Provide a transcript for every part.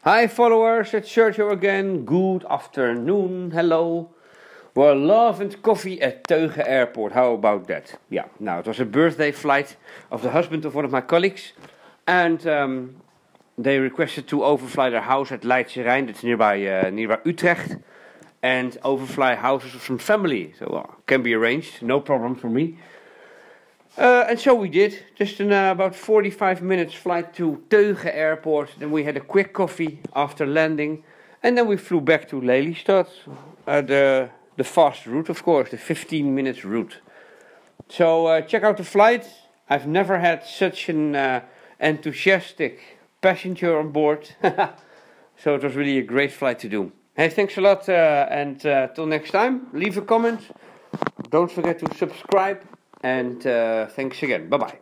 Hi followers, it's Sergio again. Good afternoon, hello. We're love and coffee at Teuge airport. How about that? Yeah, now it was a birthday flight of the husband of one of my colleagues. And they requested to overfly their house at Leidsche Rijn, that's nearby Utrecht. And overfly houses of some family. So can be arranged, no problem for me. And so we did, just in about 45 minutes flight to Teuge airport. Then we had a quick coffee after landing. And then we flew back to Lelystad, the fast route of course, the 15 minutes route. So check out the flight. I've never had such an enthusiastic passenger on board. So it was really a great flight to do. Hey, thanks a lot and till next time, leave a comment. Don't forget to subscribe. And thanks again. Bye-bye.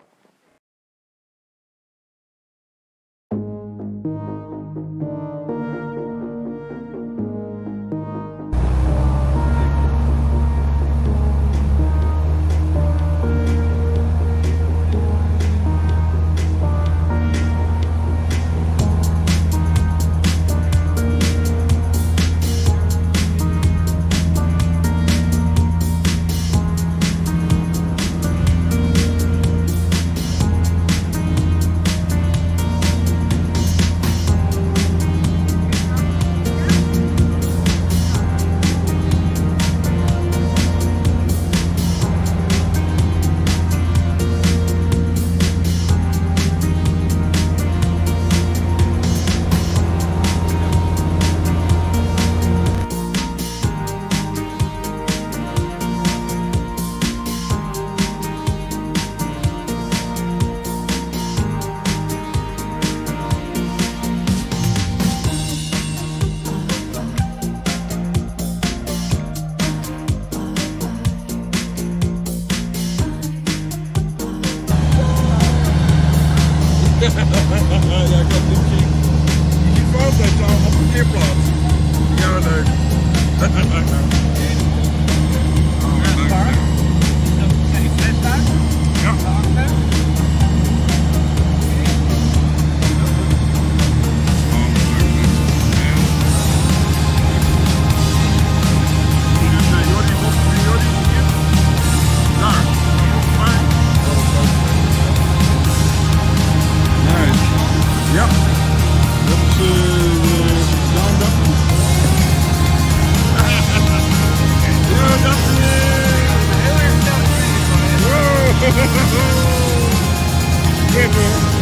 Ja, ik heb dit zien. Je ziet altijd zo op een parkeerplaats. Ja, leuk. Ja, dat is daandag. Ja, dat is heel erg snel. Wow.